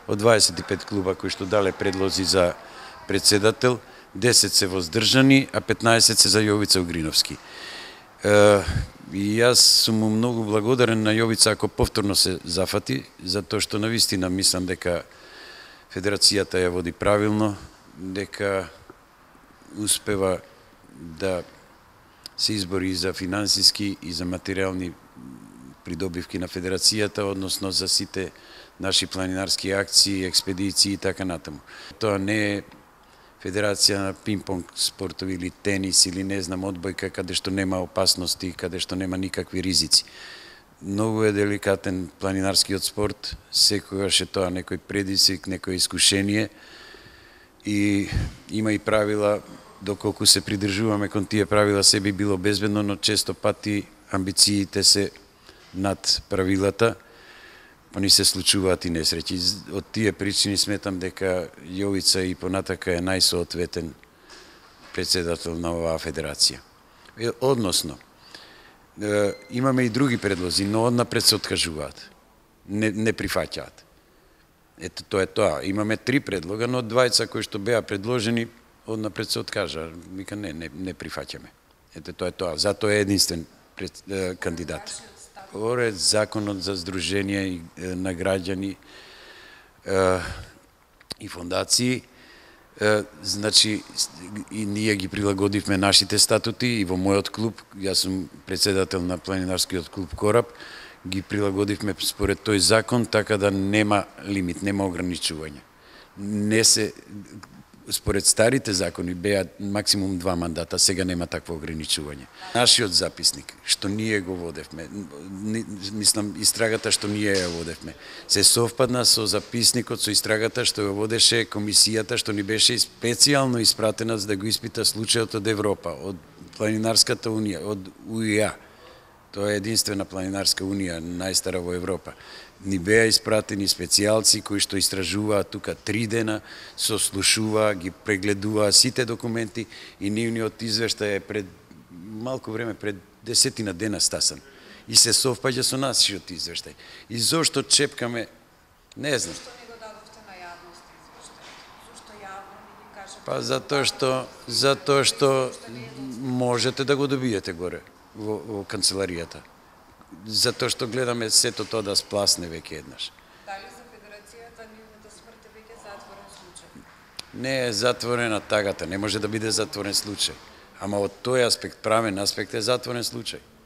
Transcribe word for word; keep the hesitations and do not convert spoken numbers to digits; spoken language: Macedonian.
Од дваесет и пет клуба кои што дале предлози за председател, десет се воздржани, а петнаесет се за Јовица Угриновски. И јас сум му многу благодарен на Јовица ако повторно се зафати, затоа што навистина мислам дека Федерацијата ја води правилно, дека успева да се избори и за финансиски и за материјални придобивки на Федерацијата, односно за сите наши планинарски акции, експедиции и така натаму. Тоа не е Федерација на пинг-понг спортови или тенис или не знам одбојка каде што нема опасности, каде што нема никакви ризици. Многу е деликатен планинарскиот спорт, секогаш е тоа некој предизвик, некој искушение и има и правила, доколку се придржуваме кон тие правила се би било безбедно, но често пати амбициите се над правилата, па ни се случуваат и несреќи. Од тие причини сметам дека Јовица и понатака е најсоодветен председател на оваа федерација. Односно, имаме и други предлози, но однапред се откажуваат. Не, не прифаќаат. Ето тоа е тоа. Имаме три предлога, но од двајца кои што беа предложени, однапред се откажа. Вика не, не, не прифаќаме. Ето тоа е тоа. Затоа е единствен пред, е, кандидат. Според законот за здружение на граѓани е, и фондации, е, значи и ние ги прилагодивме нашите статути и во мојот клуб, јас сум председател на планинарскиот клуб Кораб, ги прилагодивме според тој закон, така да нема лимит, нема ограничување. Не се според старите закони беа максимум два мандата, сега нема такво ограничување. Нашиот записник, што ние го водевме, мислам, истрагата што ние ја водевме, се совпадна со записникот, со истрагата што ја водеше комисијата, што ни беше специјално испратена за да го испита случајот од Европа, од Планинарската унија, од У И А. Тоа е единствена планинарска унија, најстара во Европа. Ни беа испратени специјалци кои што истражуваат тука три дена, сослушуваа, ги прегледуваа сите документи и нивниот извештај е пред малку време, пред десетина дена стасан. И се совпаѓа со нашиот извештај. И зошто чепкаме, не знам. Зошто не го дадовте на јавност извештај? Зошто јавно не ги кажете? Па затоа што, затоа што можете да го добиете горе во, во канцеларијата. Затоа што гледаме сето тоа да спласне веќе еднаш. Дали за Федерацијата нивната смрт е веќе затворен случај? Не е затворена тагата, не може да биде затворен случај. Ама од тој аспект, правен аспект е затворен случај.